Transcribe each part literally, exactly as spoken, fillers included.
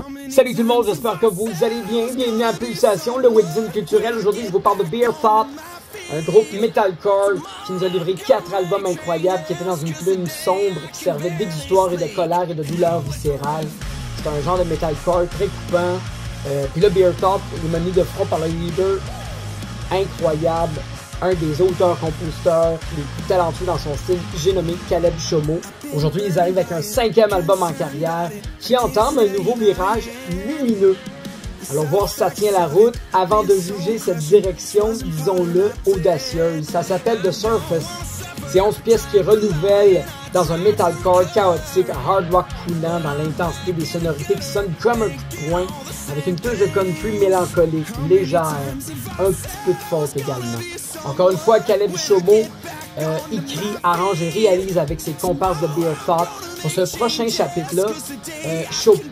Salut tout le monde, j'espère que vous allez bien. Bienvenue à Pulsation, le webzine culturel. Aujourd'hui, je vous parle de Beer Thought, un groupe metalcore qui nous a livré quatre albums incroyables qui étaient dans une plume sombre qui servait d'histoire et de colère et de douleur viscérale. C'est un genre de metalcore très coupant. Euh, puis là, Beer Thought est mené de front par le leader incroyable, un des auteurs-compositeurs les plus talentueux dans son style, j'ai nommé Caleb Shomo. Aujourd'hui, ils arrivent avec un cinquième album en carrière qui entame un nouveau virage lumineux. Allons voir si ça tient la route avant de juger cette direction, disons-le, audacieuse. Ça s'appelle The Surface. C'est onze pièces qui renouvellent dans un metalcore chaotique, un hard rock coulant dans l'intensité des sonorités qui sonnent comme un coup de poing, avec une touche de country mélancolique, légère, un petit peu de folk également. Encore une fois, Caleb Shomo euh, écrit, arrange et réalise avec ses comparses de Beer Thought. Pour ce prochain chapitre-là, euh,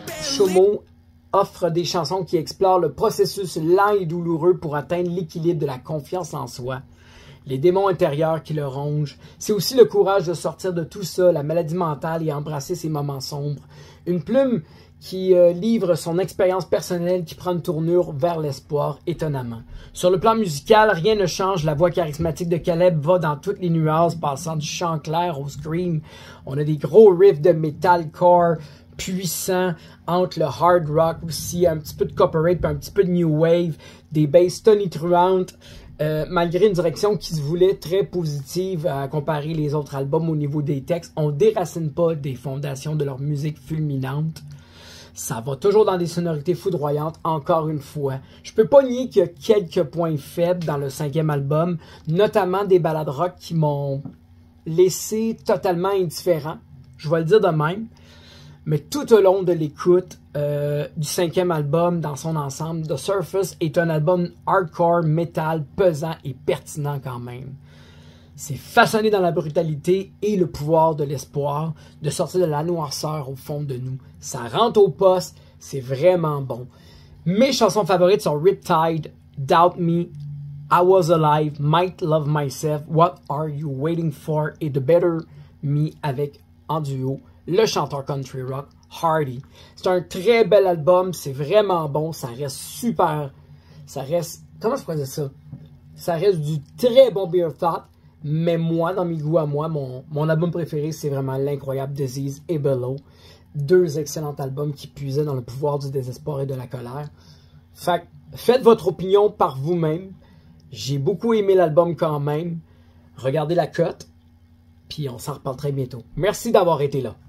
Shomo offre des chansons qui explorent le processus lent et douloureux pour atteindre l'équilibre de la confiance en soi. Les démons intérieurs qui le rongent. C'est aussi le courage de sortir de tout ça, la maladie mentale et embrasser ses moments sombres. Une plume qui euh, livre son expérience personnelle qui prend une tournure vers l'espoir, étonnamment. Sur le plan musical, rien ne change. La voix charismatique de Caleb va dans toutes les nuances, passant du chant clair au scream. On a des gros riffs de metalcore puissants entre le hard rock aussi, un petit peu de copyright puis un petit peu de new wave, des basses tonitruantes. Euh, malgré une direction qui se voulait très positive à comparer les autres albums au niveau des textes, on ne déracine pas des fondations de leur musique fulminante. Ça va toujours dans des sonorités foudroyantes, encore une fois. Je peux pas nier qu'il y a quelques points faibles dans le cinquième album, notamment des ballades rock qui m'ont laissé totalement indifférent. Je vais le dire de même. Mais tout au long de l'écoute euh, du cinquième album dans son ensemble, The Surface est un album hardcore, metal, pesant et pertinent quand même. C'est façonné dans la brutalité et le pouvoir de l'espoir de sortir de la noirceur au fond de nous. Ça rentre au poste, c'est vraiment bon. Mes chansons favorites sont Riptide, Doubt Me, I Was Alive, Might Love Myself, What Are You Waiting For et The Better Me avec en duo le chanteur country rock Hardy. C'est un très bel album, c'est vraiment bon, ça reste super, ça reste, comment je pourrais dire ça? Ça reste du très bon Beer Thought, mais moi, dans mes goûts à moi, mon, mon album préféré, c'est vraiment l'incroyable Disease et Below. Deux excellents albums qui puisaient dans le pouvoir du désespoir et de la colère. Fait faites votre opinion par vous-même. J'ai beaucoup aimé l'album quand même. Regardez la cote, puis on s'en reparle très bientôt. Merci d'avoir été là.